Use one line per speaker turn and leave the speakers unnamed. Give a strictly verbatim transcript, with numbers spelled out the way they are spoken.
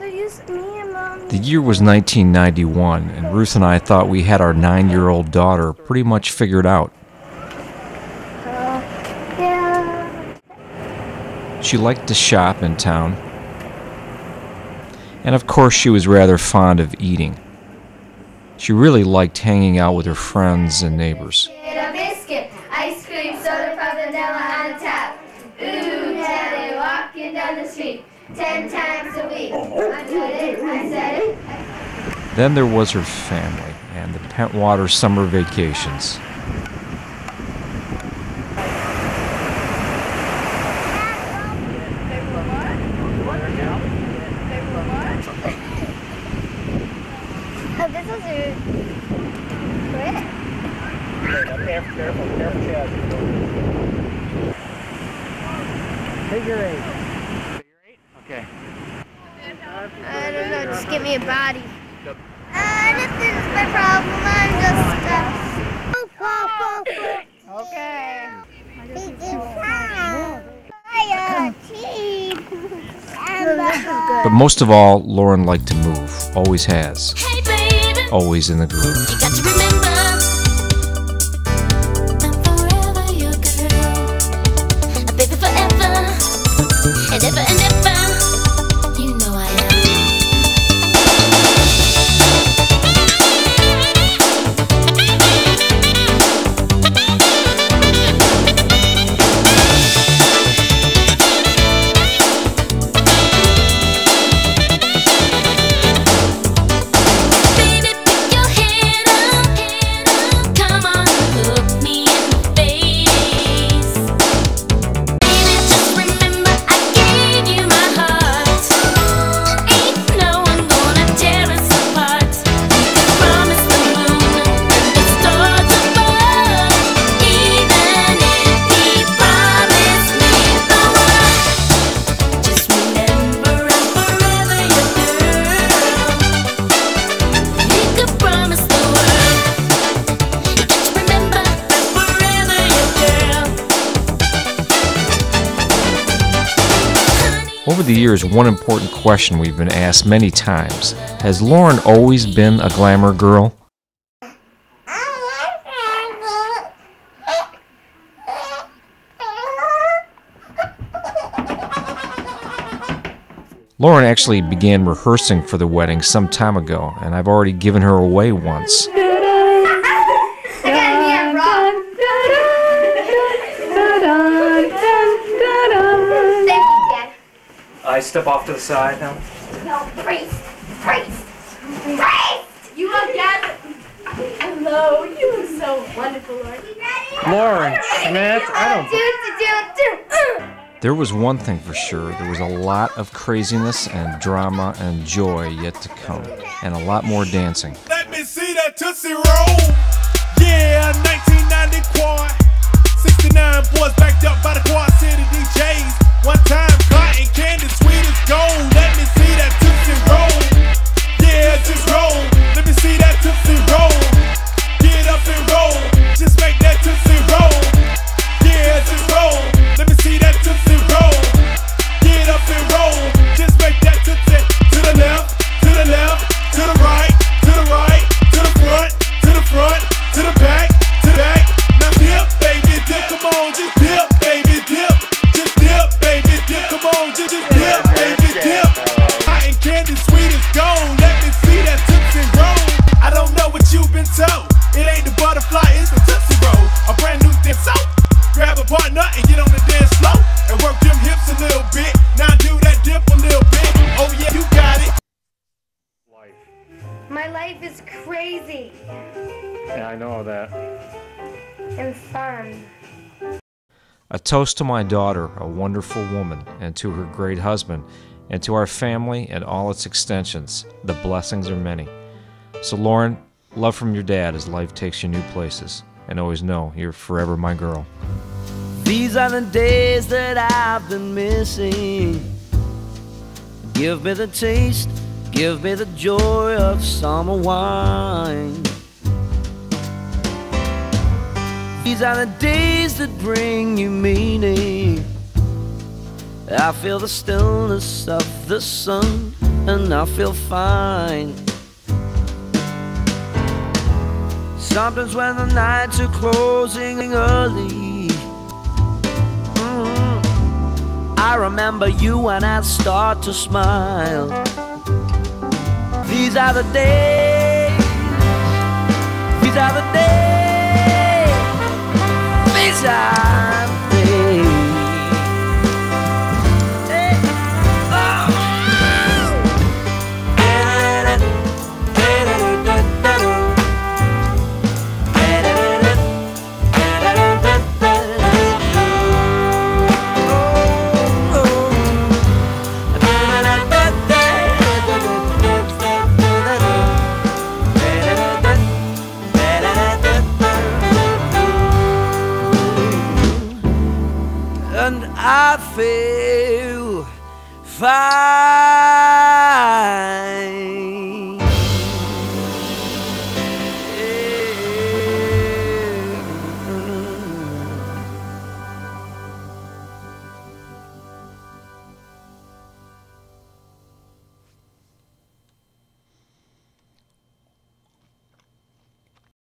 The year was nineteen ninety-one, and Ruth and I thought we had our nine-year-old daughter pretty much figured out.
Uh, yeah.
She liked to shop in town, and of course she was rather fond of eating. She really liked hanging out with her friends and neighbors.
A biscuit, ice cream, soda pop, vanilla on the top. Ooh, Daddy, walking down the street ten times a week. I did it, I said it.
Then there was her family and the Pentwater summer vacations.
Oh, this was a quit.
Careful, careful, careful, Chad. Figure eight. Figure eight? Okay.
I don't know, just give me a body. Uh, this is my problem, I'm just, uh...
Okay.
But most of all, Lauren liked to move. Always has.
Hey baby,
Always in the groove.
you got to remember, I'm forever your girl. A baby forever, and ever and ever, you know I am. Baby, pick your head up, come on, look me in the face. Baby, just remember I gave you my heart. Ain't no one gonna tear us apart. You can promise the moon and the stars above, even if he promised me the world. Just remember I'm forever your girl. He could promise the world. Just remember I'm forever your girl. Honey,
Over the years, one important question we've been asked many times: has Lauren always been a glamour girl? Lauren actually began rehearsing for the wedding some time ago, and I've already given her away once.
I gotta be a rock. Thank you, Dad.
I step off to the side now.
No, priest, priest, priest! You look Dad. Hello, you look so wonderful, Lord.
Lauren Schmidt, I don't.
Do, do, do, do.
There was one thing for sure: there was a lot of craziness and drama and joy yet to come, and a lot more dancing.
Let me see that Tootsie Roll. Yeah, nineteen ninety quad. sixty-nine boys backed up by the Quad City D Js. One time, cotton candy, sweet as gold. Let me see that Tootsie Roll. Yeah, just roll. Let me see that Tootsie Roll. Get up and roll. Just make that Tootsie Roll. Yeah, just roll. Let me see that Tootsie Roll. Get up and roll. Just make that Tootsie to the left, to the left, to the right, to the right, to the front, to the front, to the back, to the back. Now dip, baby, dip. Come on, just dip, baby, dip. Just dip, baby, dip. Come on, just, just dip, baby, dip. Cotton candy, sweet as gold. Let me see that Tootsie Roll. I don't know what you've been told. It ain't the butterfly, it's the Tootsie Roll. A brand new dip soap. Grab a partner and get on the dance floor and work them hips a little bit. Now do that dip a little bit. Oh yeah, you got it.
My life is crazy
Yeah, I know that.
and fun.
A toast to my daughter, a wonderful woman, and to her great husband, and to our family and all its extensions. The blessings are many. So Lauren, love from your dad as life takes you new places. And always know you're forever my girl.
These are the days that I've been missing. Give me the taste, give me the joy of summer wine. These are the days that bring you meaning. I feel the stillness of the sun and I feel fine. Sometimes when the nights are closing early, mm, I remember you and I start to smile. These are the days, these are the days, these are the days. Hey. Oh. And I feel fine.